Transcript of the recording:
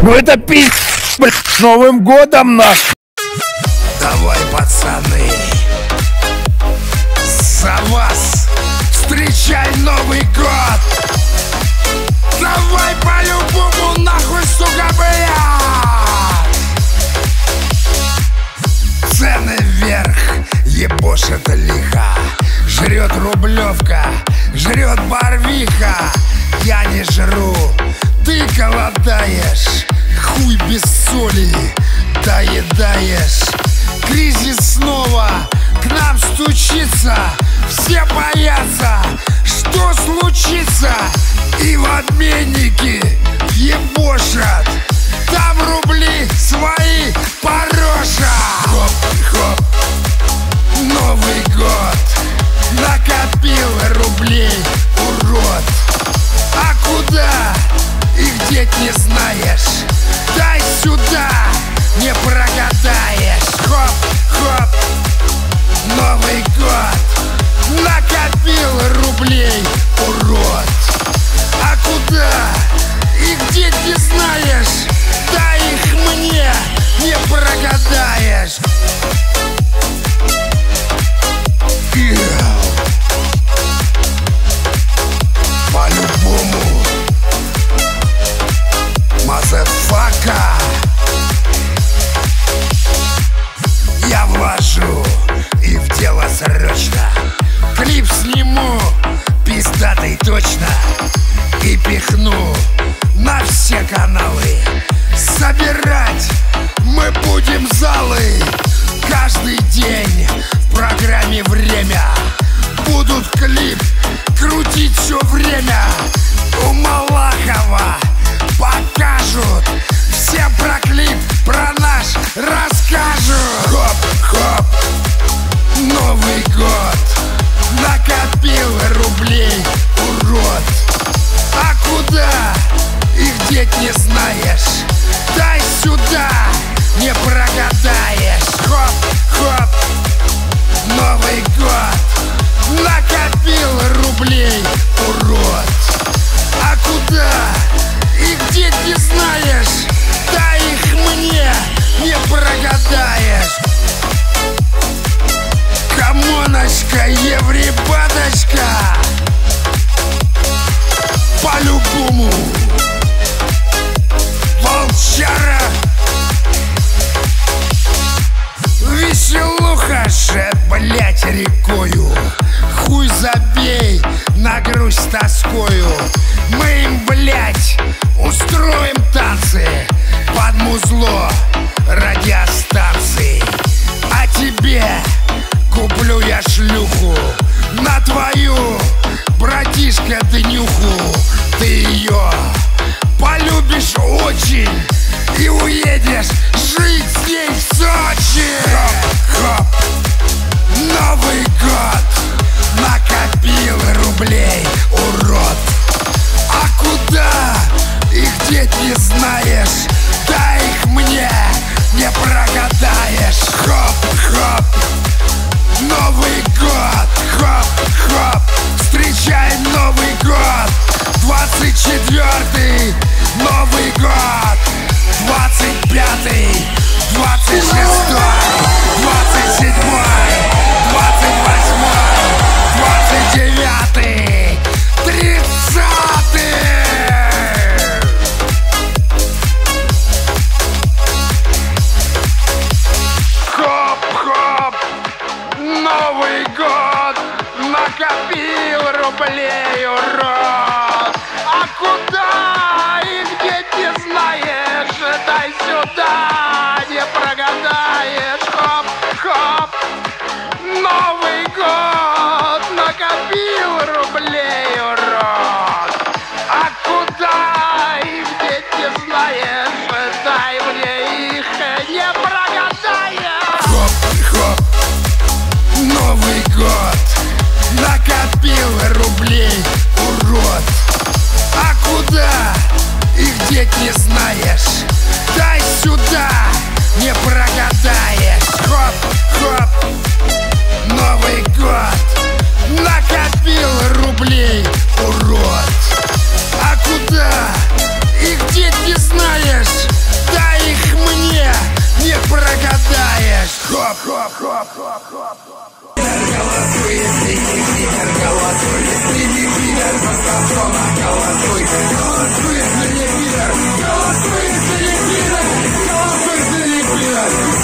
Ну это пиздец, блядь, с Новым годом нах! Давай, пацаны, за вас встречай Новый год! Давай по-любому нахуй, сука, блядь! Цены вверх, ебошит лиха. Жрет рублевка, жрет барвиха. Я не жру, ты голодаешь. Хуй без соли доедаешь. Кризис снова к нам стучится. Все боятся, что случится. И в обменники ебошат. Там рубли свои порошат. Хоп-хоп, Новый год. Накопил рублей, урод. А куда их деть не знаешь? Дай сюда, не прогадаешь. Хоп-хоп, Новый год. Накопил рублей, урод. А куда их деть не знаешь? Дай их мне, не прогадаешь. По-любому, мазафака. Я вложу и в дело срочно. Клип сниму, пиздатый точно. И пихну на все каналы. Собирать мы будем залы. Каждый день в программе «Время» будут клип крутить все время. У Малахова покажут. Всем про клип, про наш расскажут. Хоп-хоп, Новый год. Накопил рублей, урод. А куда их деть не знаешь? Дай сюда, не прогадаешь. Хоп-хоп, Новый год. Накопил рублей, урод. А куда их деть не знаешь? Дай их мне, не прогадаешь. Камоночка, евребаточка. По-любому, волчара. Веселуха же, блять, рекою. Хуй забей, на грусть тоскою. Мы им, блять, устроим танцы под музло радиостанции. А тебе куплю я шлюху на твою, братишка, днюху. Ты ее полюбишь очень и уедешь жить с ней в Сочи. Хоп-хоп, Новый год. Накопил рублей, урод. А куда их деть не знаешь? Дай их мне, не прогадаешь. Хоп-хоп, Новый год. Хоп-хоп, встречай Новый год. 24-й Новый год. 25-й, 26-й, 27-й, 28-й, 29-й, 30-й. Хоп-хоп, Новый год. Накопил рублей, урод. А куда их деть не знаешь? Дай сюда, не прогадаешь. Хоп-хоп, Новый год. Накопил рублей, урод. А куда их деть не знаешь? Дай мне их, не прогадаешь. Хоп-хоп, Новый год. Накопил рублей, урод. А куда их деть не знаешь? Дай сюда, не прогадаешь. Хоп-хоп, Новый год. Накопил рублей, урод. А куда их деть не знаешь? Голосуй, если не пидор, голосуй, если не пидор, Баскома, голосуй, голосуй, если не пидор, голосуй, если не пидор, голосуй, если не пидор.